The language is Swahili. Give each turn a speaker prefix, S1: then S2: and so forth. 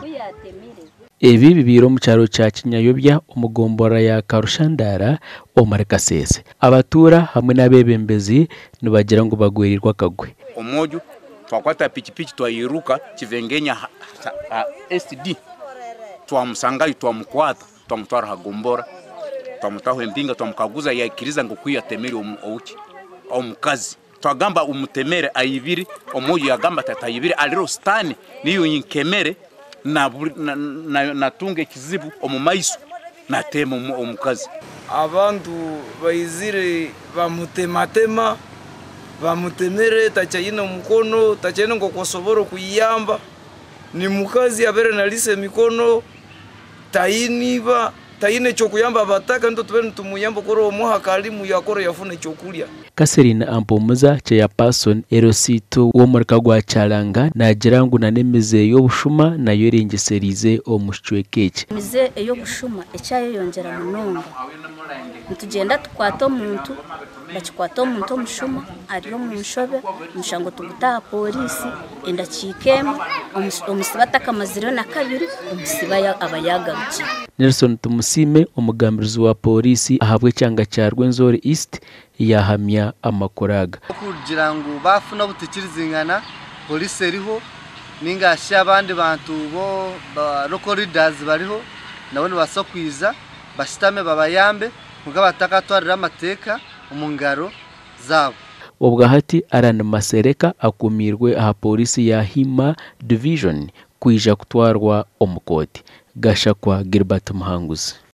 S1: Ebi bibiro mu cyaro cya Kinyayobya umugombora ya Karushandara omare Kasese. Abatura hamwe n'abebembezi nibagira ngo bagwirirwa kagwe.
S2: Omoju twakwata pichipichi twayiruka kivengenya SD twamusangayo twamukwata twamutwara hagombora twamutaho empinga twamukaguza yakiriza ngo kwiyatemere ouki omukazi twagamba umutemere ayibiri omoju yagamba tatayibiri aliro stani niyo yinkemere na tunge kizibu omumaiso na tema omukazi.
S3: Abantu bayizire bamutematema bamutemere tachayina mukono tachayina ngo kosoboro kuyamba ni mukazi abere nalise mikono tayiniba tayine chokuyamba bataka ndo tubene tumuyamba koro omuha kalimu yakoro yafune chokulya.
S1: Kaserina ampomuza cha ya person erosito wo murika gwa cyaranga nagira ngo nanemize yo bushuma nayo rengeserize omushwekeke
S4: mize eyo bushuma ecyayo yongera munonga ntugenda tukwato muntu bakikwata omuntu omushuma ariyo munshobe mushango tugutaha polisi enda kikema omusiba takamaziro na kabiri omusiba abayagaruki. Nelson Tumusime omugambirizi wa polisi ahabwe cyanga cya Rwenzori East yahamya amakoraga
S5: kugira ngo bafuna butikirizinkana polisi eriho ningashi abandi bantu bo local leaders bariho nabone basokwiza bashitame babayambe mugabatakatwarira amateka umungaro zabo.
S1: Ubwo hati arana masereka akumirwe aha polisi ya Hima Division kwija kutwarwa omukoti Gashakwa Gilbert Muhanguzi.